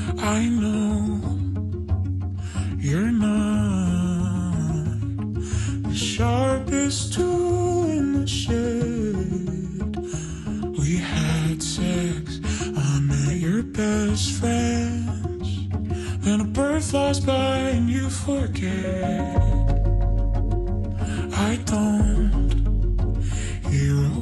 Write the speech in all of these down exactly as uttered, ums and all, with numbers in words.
I know you're not the sharpest tool in the shed. We had sex, I met your best friends. Then a bird flies by and you forget. I don't hear a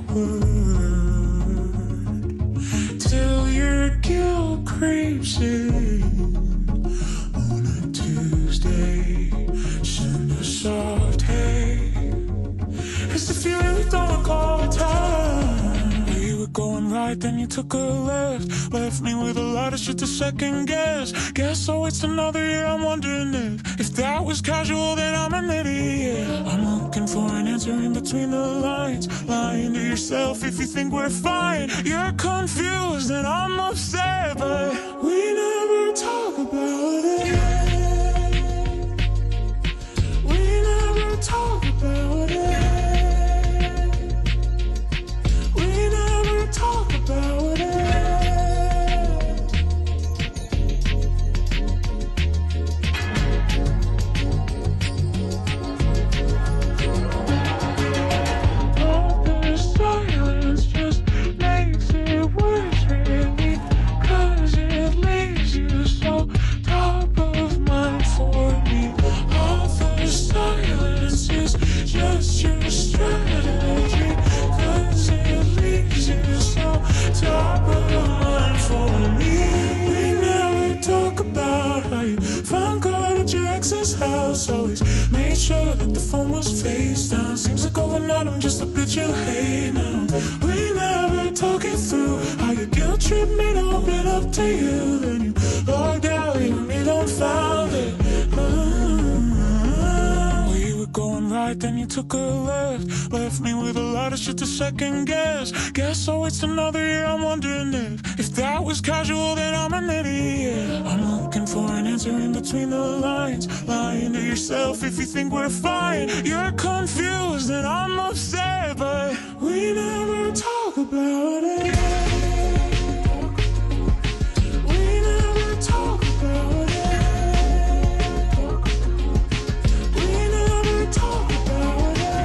word till your guilt creeps in on a Tuesday. Send a soft hey. It's the feeling we don't recall the time. We were going right, then you took a left. Left me with a lot of shit to second guess. Guess so it's another year, I'm wondering if If that was casual, then I'm an idiot. I'm looking for an answer in between the lines. Lying to yourself if you think we're fine. You're confused and I'm upset, but we never talk about it. We never talk about it. We never talk about it. Always made sure that the phone was face down. Seems like overnight I'm just a bitch you hate now. We never talk it through. How your guilt trip me to open up to you. Then you logged out, leaving me dumbfounded. uh, We were going right, then you took a left. Left me with a lot of shit to second guess. Guess so it's another year, I'm wondering if If that was casual, then I'm an idiot. I'm looking for an answer in between the lines. Lying to yourself if you think we're fine. You're confused and I'm upset, but we never talk about it. We never talk about it. We never talk about it.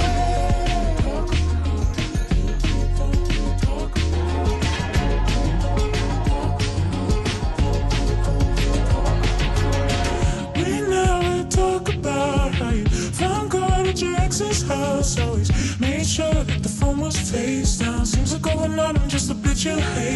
We never talk about how you found God at your ex's house. Always made sure that the phone was face down. Seems like overnight I'm just a bitch you hate.